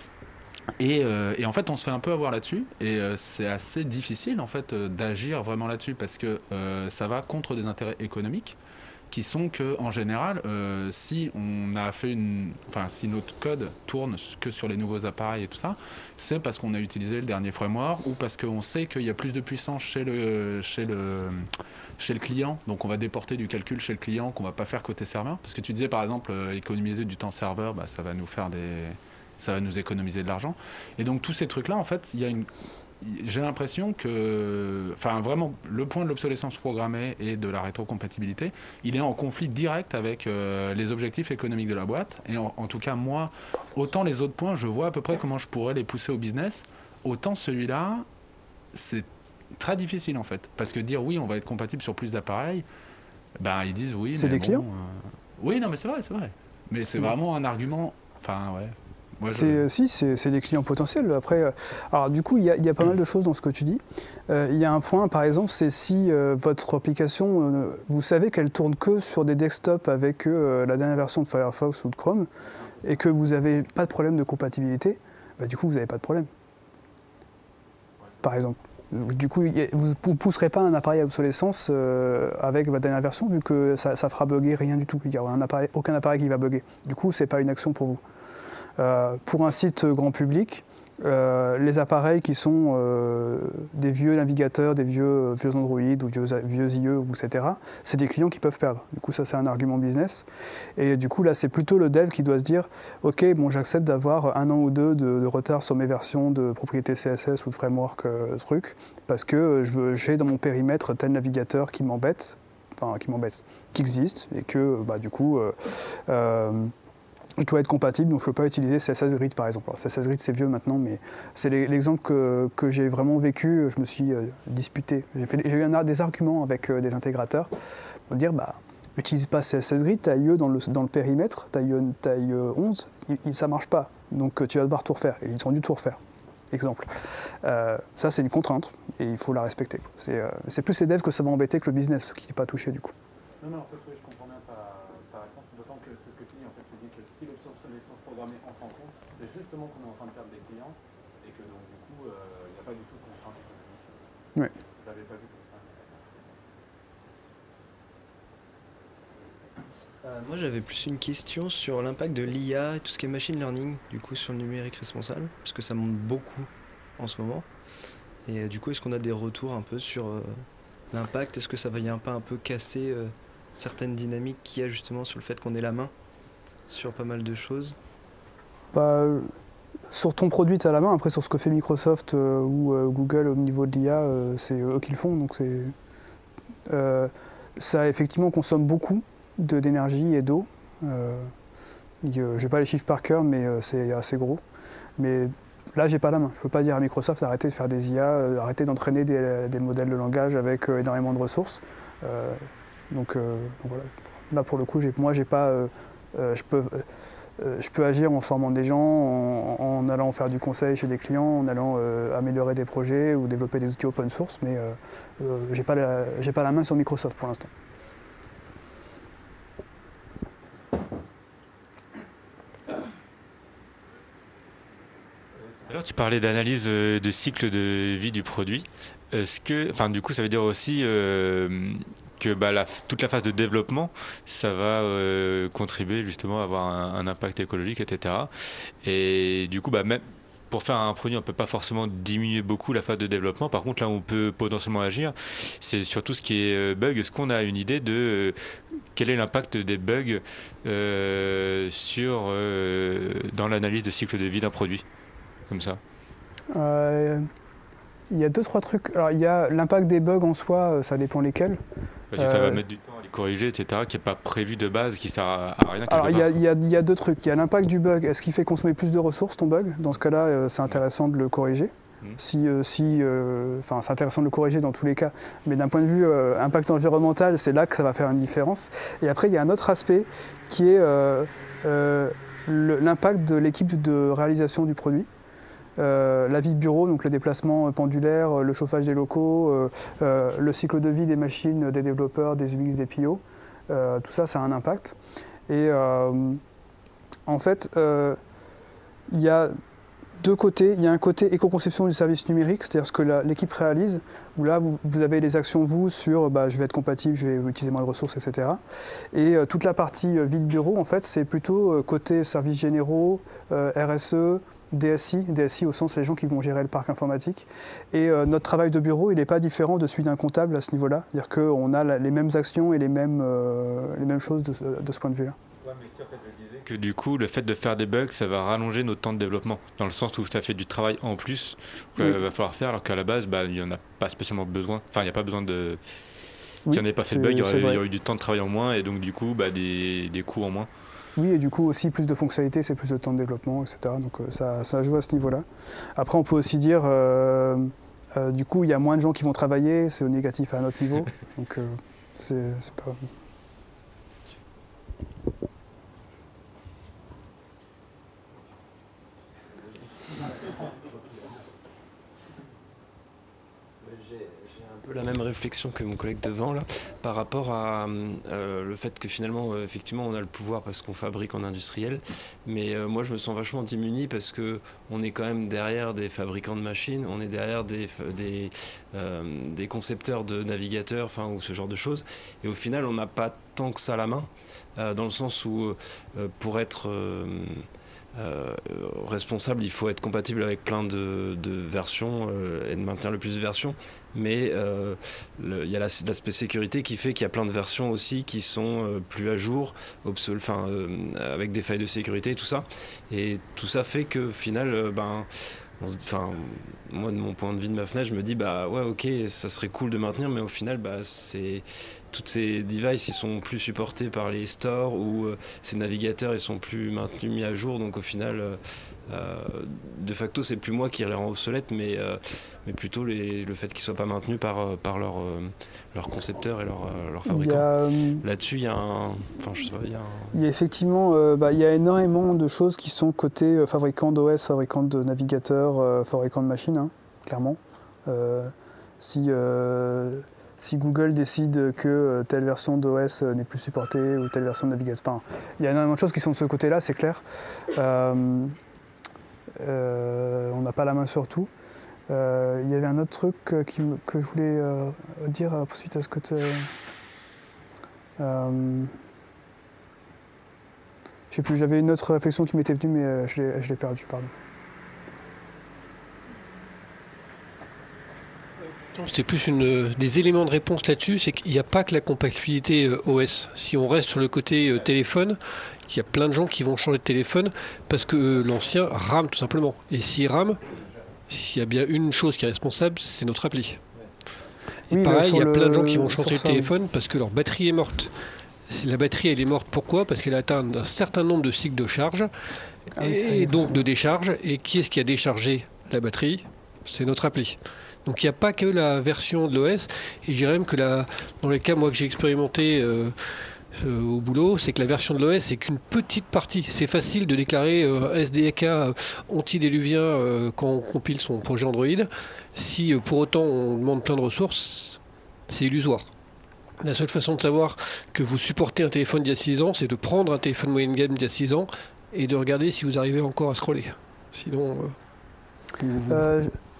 Speaker 8: et, euh, et en fait on se fait un peu avoir là-dessus et euh, c'est assez difficile en fait euh, d'agir vraiment là-dessus parce que euh, ça va contre des intérêts économiques qui sont que en général, euh, si on a fait une, enfin si notre code tourne que sur les nouveaux appareils et tout ça, c'est parce qu'on a utilisé le dernier framework ou parce qu'on sait qu'il y a plus de puissance chez le chez le chez le client, donc on va déporter du calcul chez le client qu'on va pas faire côté serveur. Parce que tu disais par exemple euh, économiser du temps serveur, bah, ça va nous faire des, ça va nous économiser de l'argent. Et donc tous ces trucs là, en fait, il y a une j'ai l'impression que, enfin vraiment, le point de l'obsolescence programmée et de la rétrocompatibilité, il est en conflit direct avec euh, les objectifs économiques de la boîte. Et en, en tout cas, moi, autant les autres points, je vois à peu près comment je pourrais les pousser au business, autant celui-là, c'est très difficile en fait. Parce que dire oui, on va être compatible sur plus d'appareils, ben ils disent oui.
Speaker 1: C'est
Speaker 8: mais
Speaker 1: des
Speaker 8: bon,
Speaker 1: clients
Speaker 8: euh, oui, non, mais c'est vrai, c'est vrai. Mais c'est
Speaker 1: Ouais.
Speaker 8: vraiment un argument, enfin ouais. Moi, je-
Speaker 1: C'est, si, c'est, c'est des clients potentiels. Après, euh, alors du coup, il y, a- il y a pas mal de choses dans ce que tu dis. Euh, Il y a un point, par exemple, c'est si euh, votre application, euh, vous savez qu'elle tourne que sur des desktops avec euh, la dernière version de Firefox ou de Chrome, et que vous n'avez pas de problème de compatibilité, bah, du coup, vous n'avez pas de problème. Par exemple. Du coup, y a- vous ne pousserez pas un appareil à obsolescence euh, avec votre dernière version, vu que ça, ça fera bugger rien du tout. Il n'y aura un appareil, aucun appareil qui va bugger. Du coup, ce n'est pas une action pour vous. Euh, pour un site grand public, euh, les appareils qui sont euh, des vieux navigateurs, des vieux, vieux Android ou vieux, vieux I E, et cetera, c'est des clients qui peuvent perdre. Du coup, ça, c'est un argument business. Et du coup, là, c'est plutôt le dev qui doit se dire « Ok, bon, j'accepte d'avoir un an ou deux de, de retard sur mes versions de propriété C S S ou de framework euh, truc, parce que je veux- j'ai dans mon périmètre tel navigateur qui m'embête, enfin, qui m'embête, qui existe, et que, bah, du coup... Euh, euh, je dois être compatible, donc je ne peux pas utiliser C S S Grid par exemple. Alors, C S S Grid c'est vieux maintenant, mais c'est l'exemple que, que j'ai vraiment vécu. Je me suis euh, disputé. J'ai, fait, j'ai eu un, des arguments avec euh, des intégrateurs pour dire bah, n'utilise pas C S S Grid, tu as I E dans le, dans le périmètre, tu as I E, t'as I E onze, il, il, ça ne marche pas. Donc euh, tu vas devoir tout refaire. Et ils ont dû tout refaire. Exemple. Euh, ça c'est une contrainte et il faut la respecter. C'est, euh, c'est plus les devs que ça va embêter que le business qui n'est pas touché du coup.
Speaker 3: Non, non, en fait, oui, je comprends bien ta, ta réponse, d'autant que c'est ce que tu dis. En fait, tu dis que si l'obsolescence programmée entre en compte, c'est justement qu'on est en train de perdre des clients et que donc, du coup, il n'y a pas du tout de contrainte.
Speaker 1: Oui.
Speaker 3: Je l'avais pas vu comme ça.
Speaker 9: Euh, moi, j'avais plus une question sur l'impact de l'I A et tout ce qui est machine learning, du coup, sur le numérique responsable, parce que ça monte beaucoup en ce moment. Et euh, du coup, est-ce qu'on a des retours un peu sur euh, l'impact? Est-ce que ça va y un pas un peu casser euh, certaines dynamiques qu'il y a justement sur le fait qu'on ait la main sur pas mal de choses?
Speaker 1: Bah, sur ton produit, tu as la main. Après, sur ce que fait Microsoft euh, ou euh, Google au niveau de l'I A, euh, c'est eux qui le font. Donc c'est, euh, ça effectivement consomme beaucoup de, d'énergie et d'eau. Euh, je n'ai pas les chiffres par cœur, mais euh, c'est assez gros. Mais là, j'ai pas la main. Je ne peux pas dire à Microsoft d'arrêter de faire des I A, euh, arrêter d'entraîner des, des modèles de langage avec euh, énormément de ressources. Euh, donc, euh, donc voilà. Là, pour le coup, j'ai, moi, j'ai pas, euh, euh, je peux. Euh, je peux agir en formant des gens, en, en allant faire du conseil chez des clients, en allant euh, améliorer des projets ou développer des outils open source, mais euh, euh, j'ai pas la, j'ai pas la main sur Microsoft pour l'instant.
Speaker 10: Alors tu parlais d'analyse euh, de cycle de vie du produit. Est-ce que, enfin du coup ça veut dire aussi euh, que bah, la, toute la phase de développement, ça va euh, contribuer justement à avoir un, un impact écologique, et cetera. Et du coup, bah, même pour faire un produit, on ne peut pas forcément diminuer beaucoup la phase de développement. Par contre, là où on peut potentiellement agir, c'est sur tout ce qui est euh, bug. Est-ce qu'on a une idée de euh, quel est l'impact des bugs euh, sur, euh, dans l'analyse de cycle de vie d'un produit, comme ça?
Speaker 1: Euh, Il y a deux, trois trucs. Alors, il y a l'impact des bugs en soi, ça dépend lesquels.
Speaker 10: Parce que ça
Speaker 1: Euh,
Speaker 10: va mettre du temps à les corriger, et cetera, qui n'est pas prévu de base, qui ne sert à, à rien.
Speaker 1: Alors, il y, a,
Speaker 10: quelque
Speaker 1: il, y a, il y a deux trucs. Il y a l'impact du bug. Est-ce qu'il fait consommer plus de ressources, ton bug? Dans ce cas-là, euh, c'est intéressant de le corriger.
Speaker 10: Mm.
Speaker 1: Si, euh, si, euh, enfin, c'est intéressant de le corriger dans tous les cas. Mais d'un point de vue euh, impact environnemental, c'est là que ça va faire une différence. Et après, il y a un autre aspect qui est euh, euh, le- l'impact de l'équipe de réalisation du produit. Euh, la vie de bureau, donc le déplacement pendulaire, euh, le chauffage des locaux, euh, euh, le cycle de vie des machines, des développeurs, des U X, des P O, euh, tout ça, ça a un impact. Et euh, en fait, euh, il y a deux côtés. Il y a un côté éco-conception du service numérique, c'est-à-dire ce que la- l'équipe réalise, où là, vous, vous avez les actions, vous, sur bah, je vais être compatible, je vais utiliser moins de ressources, et cetera. Et euh, toute la partie euh, vie de bureau, en fait, c'est plutôt euh, côté services généraux, euh, R S E, D S I, D S I au sens les gens qui vont gérer le parc informatique. Et euh, notre travail de bureau, il n'est pas différent de celui d'un comptable à ce niveau-là. C'est-à-dire qu'on a la- les mêmes actions et les mêmes, euh, les mêmes choses de, ce- de ce point de vue-là.
Speaker 10: Ouais, mais si en fait je disais que du coup, le fait de faire des bugs, ça va rallonger notre temps de développement, dans le sens où ça fait du travail en plus qu'il
Speaker 1: Oui.
Speaker 10: va falloir faire, alors qu'à la base, bah, il n'y en a pas spécialement besoin. Enfin, il n'y a pas besoin de.
Speaker 1: Oui,
Speaker 10: si on n'avait pas fait de
Speaker 1: c'est-
Speaker 10: bug, il y, aurait,
Speaker 1: c'est
Speaker 10: il y
Speaker 1: vrai.
Speaker 10: aurait eu du temps de travail en moins, et donc du coup, bah, des, des coûts en moins.
Speaker 1: Oui, et du coup aussi plus de fonctionnalités, c'est plus de temps de développement, et cetera. Donc euh, ça, ça joue à ce niveau-là. Après, on peut aussi dire, euh, euh, du coup, il y a moins de gens qui vont travailler, c'est au négatif à un autre niveau. Donc euh, c'est c'est pas...
Speaker 2: J'ai j'ai un
Speaker 5: Un peu la même réflexion que mon collègue devant là, par rapport à euh, le fait que finalement, euh, effectivement, on a le pouvoir parce qu'on fabrique en industriel, mais euh, moi je me sens vachement démuni parce que on est quand même derrière des fabricants de machines, on est derrière des des, euh, des concepteurs de navigateurs, enfin ou ce genre de choses, et au final on n'a pas tant que ça à la main, euh, dans le sens où euh, pour être euh, Euh, responsable, il faut être compatible avec plein de, de versions euh, et de maintenir le plus de versions. Mais euh, le- il y a la- l'aspect sécurité qui fait qu'il y a plein de versions aussi qui sont euh, plus à jour, obsol- enfin, euh, avec des failles de sécurité et tout ça. Et tout ça fait que, au final, euh, ben, on se- enfin, moi, de mon point de vue de ma fenêtre, je me dis, bah ouais, ok, ça serait cool de maintenir, mais au final, bah, c'est toutes ces devices, ils sont plus supportés par les stores ou euh, ces navigateurs, ils sont plus maintenus, mis à jour. Donc au final, euh, euh, de facto, c'est plus moi qui les rend obsolètes, mais, euh, mais plutôt les, le fait qu'ils soient pas maintenus par, euh, par leurs leur concepteurs et leurs leur
Speaker 1: Il y
Speaker 5: fabricants.
Speaker 1: a, euh,
Speaker 5: Là-dessus, il y a un... Enfin, je sais pas, il y a un...
Speaker 1: il y a effectivement euh, bah, il y a énormément de choses qui sont côté euh, fabricant d'O S, fabricant de navigateurs, euh, fabricant de machines, hein, clairement. Euh, si, euh, si Google décide que euh, telle version d'O S euh, n'est plus supportée ou telle version de navigation, enfin, il y a énormément de choses qui sont de ce côté-là, c'est clair. Euh, euh, on n'a pas la main sur tout. Euh, il y avait un autre truc euh, qui me- que je voulais euh, dire euh, suite à ce que tu... Euh, je sais plus, j'avais une autre réflexion qui m'était venue, mais euh, je l'ai je l'ai perdue, pardon.
Speaker 7: C'était plus une, des éléments de réponse là-dessus, c'est qu'il n'y a pas que la compatibilité euh, O S. Si on reste sur le côté euh, téléphone, il y a plein de gens qui vont changer de téléphone parce que euh, l'ancien rame tout simplement. Et s'il rame, s'il y a bien une chose qui est responsable, c'est notre appli. Et
Speaker 1: Oui, là,
Speaker 7: pareil, il y a
Speaker 1: sur
Speaker 7: plein de gens
Speaker 1: le-
Speaker 7: qui vont
Speaker 1: sur
Speaker 7: changer de
Speaker 1: ça,
Speaker 7: téléphone parce que leur batterie est morte. C'est- La batterie, elle est morte pourquoi? Parce qu'elle a atteint un certain nombre de cycles de charge
Speaker 1: Ah oui,
Speaker 7: et,
Speaker 1: ça,
Speaker 7: et donc
Speaker 1: ça.
Speaker 7: de décharge. Et qui est-ce qui a déchargé la batterie? C'est notre appli. Donc il n'y a pas que la version de l'O S. Et je dirais même que la, dans les cas moi que j'ai expérimenté euh, euh, au boulot, c'est que la version de l'O S c'est qu'une petite partie. C'est facile de déclarer euh, S D K euh, antidéluvien euh, quand on compile son projet Android. Si euh, pour autant on demande plein de ressources, c'est illusoire. La seule façon de savoir que vous supportez un téléphone d'il y a six ans, c'est de prendre un téléphone moyenne gamme d'il y a six ans et de regarder si vous arrivez encore à scroller. Sinon, euh, vous- vous-
Speaker 1: Euh,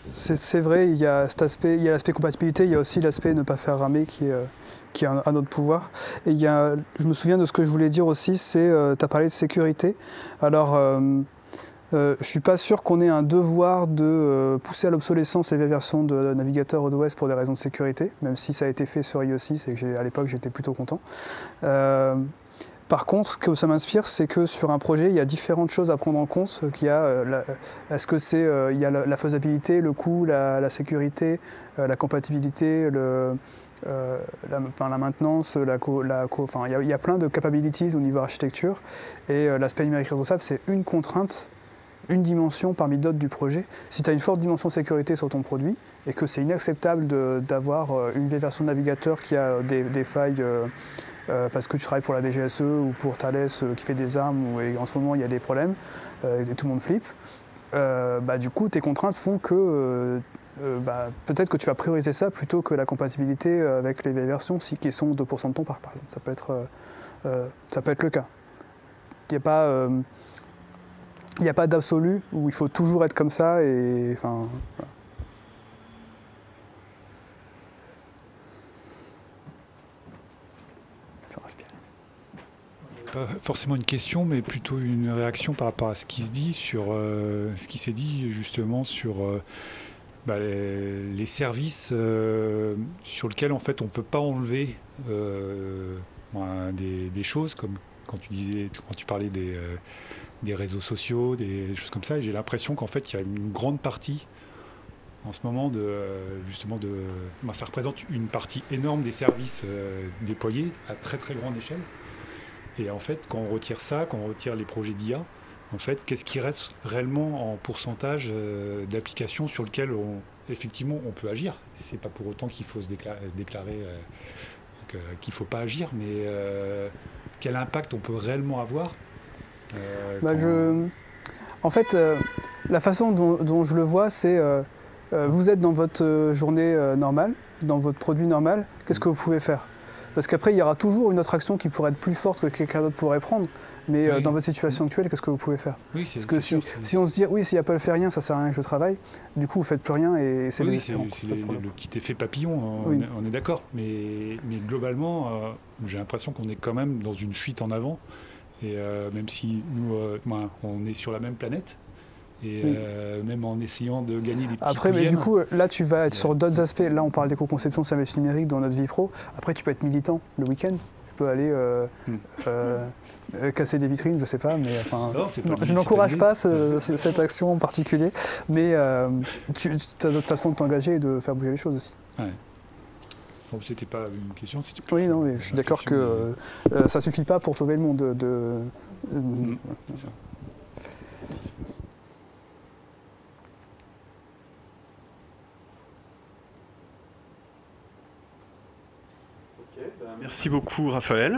Speaker 1: c'est, c'est vrai, il y a cet aspect, il y a l'aspect compatibilité, il y a aussi l'aspect ne pas faire ramer qui est, euh, qui est à notre pouvoir. Et il y a, je me souviens de ce que je voulais dire aussi, c'est, euh, tu as parlé de sécurité. Alors, euh, euh, je ne suis pas sûr qu'on ait un devoir de euh, pousser à l'obsolescence les vieilles versions de navigateurs O S pour des raisons de sécurité, même si ça a été fait sur I O six et que j'ai, à l'époque j'étais plutôt content. Euh, Par contre, ce que ça m'inspire, c'est que sur un projet, il y a différentes choses à prendre en compte. Qu'il y a, euh, la, est-ce que c'est, euh, il y a la, la faisabilité, le coût, la, la sécurité, euh, la compatibilité, le, euh, la, enfin, la maintenance, la co, la co, enfin, il y a, il y a plein de capabilities au niveau architecture. Et euh, l'aspect numérique responsable, c'est une contrainte, une dimension parmi d'autres du projet. Si tu as une forte dimension de sécurité sur ton produit et que c'est inacceptable de, d'avoir une vieille version de navigateur qui a des, des failles euh, euh, parce que tu travailles pour la D G S E ou pour Thales euh, qui fait des armes où, et en ce moment il y a des problèmes euh, et tout le monde flippe, euh, bah, du coup tes contraintes font que euh, euh, bah, peut-être que tu vas prioriser ça plutôt que la compatibilité avec les vieilles versions si, qui sont deux pour cent de ton parc par exemple. Ça peut être, euh, euh, ça peut être le cas. Il n'y a pas... Euh, Il n'y a pas d'absolu où il faut toujours être comme ça et enfin. Voilà. Ça respire.
Speaker 11: Pas forcément une question, mais plutôt une réaction par rapport à ce qui se dit sur euh, ce qui s'est dit justement sur euh, bah, les, les services euh, sur lesquels en fait on peut pas enlever euh, bah, des, des choses comme quand tu disais quand tu parlais des euh, des réseaux sociaux, des choses comme ça. Et j'ai l'impression qu'en fait, il y a une grande partie en ce moment de justement de, ben, ça représente une partie énorme des services euh, déployés à très très grande échelle. Et en fait, quand on retire ça, quand on retire les projets d'I A, en fait, qu'est-ce qui reste réellement en pourcentage euh, d'applications sur lesquelles on, effectivement on peut agir. C'est pas pour autant qu'il faut se déclarer, déclarer euh, que, qu'il faut pas agir, mais euh, quel impact on peut réellement avoir. Euh,
Speaker 1: bah
Speaker 11: quand...
Speaker 1: je... En fait, euh, la façon dont, dont je le vois, c'est euh, euh, vous êtes dans votre euh, journée euh, normale, dans votre produit normal, qu'est-ce que vous pouvez faire? Parce qu'après, il y aura toujours une autre action qui pourrait être plus forte que quelqu'un d'autre pourrait prendre, mais euh,
Speaker 11: oui.
Speaker 1: dans votre situation actuelle, qu'est-ce que vous pouvez faire?
Speaker 11: Oui, c'est,
Speaker 1: Parce que
Speaker 11: c'est
Speaker 1: si,
Speaker 11: sûr, c'est...
Speaker 1: si on se dit, oui, si Apple fait rien, ça sert à rien que je travaille, du coup, vous faites plus rien et c'est
Speaker 11: oui,
Speaker 1: désespérant.
Speaker 11: c'est, c'est le, le petit effet papillon, on,
Speaker 1: oui.
Speaker 11: est, on est d'accord, mais, mais globalement, euh, j'ai l'impression qu'on est quand même dans une fuite en avant. Et euh, même si nous, euh, ben, on est sur la même planète, et oui. euh, même en essayant de gagner des petits
Speaker 1: Après, mais du coup, là, tu vas être
Speaker 11: euh,
Speaker 1: sur d'autres aspects. Là, on parle d'éco-conception de services numériques dans notre vie pro. Après, tu peux être militant le week-end. Tu peux aller euh, hmm. euh, euh, casser des vitrines, je sais pas, mais enfin, non, non, je n'encourage pas ce, ce, cette action en particulier, mais euh, tu, tu as d'autres façons de t'engager et de faire bouger les choses aussi.
Speaker 11: Ouais. Bon, c'était pas une question, c'était
Speaker 1: oui, non, mais je suis d'accord que euh, euh, ça suffit pas pour sauver le monde. De, de, euh,
Speaker 11: mmh, c'est ça.
Speaker 6: Okay, ben, merci beaucoup, Raphaël.